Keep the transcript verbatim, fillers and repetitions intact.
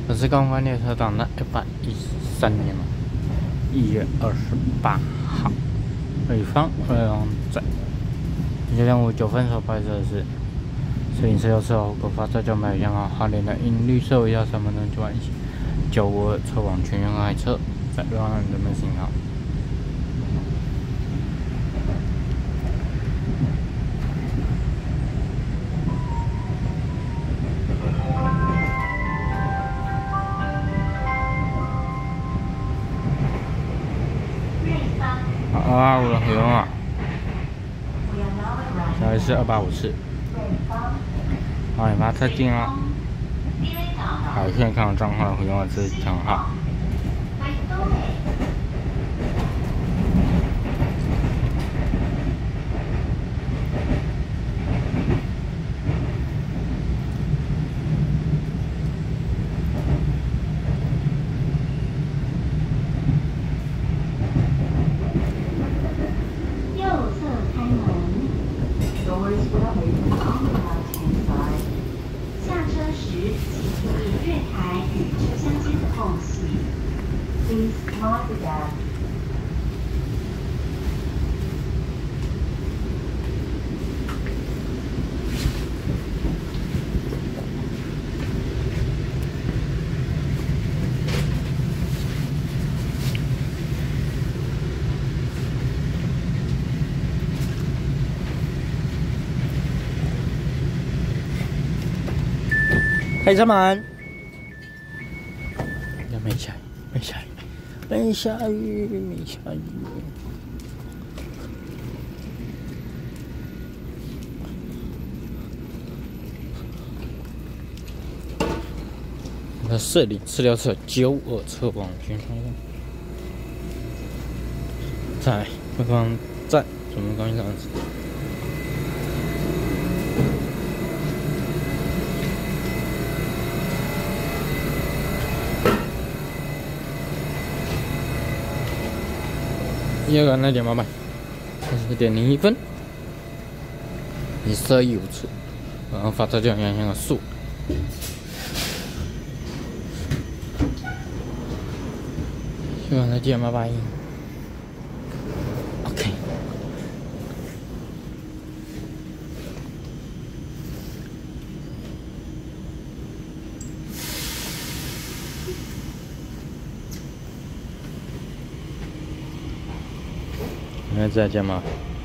我是刚刚列车长的一百一十三年嘛，一月二十八号，北方二郎站。今天我九分所拍摄的是摄影师要伺候狗发这就没有样好，花莲的因绿色为要什么呢？就关系九五二车往全员爱车，在路上人们信号。 啊，我的回龙啊！下一次二八五四，好，你把它进啊！海线看账号回龙的是强号。 下车时，请注意月台与车厢间的空隙。Please mind the gap. 开车门。也没下雨，没下雨，没下雨，没下雨。那四零四六车九二车往全方向，在北方站准备刚上子。 一个那点八百，三十点零一分，你色一无处，然后发车就阳性的速。一个那点八百 ，OK。你们再见吗？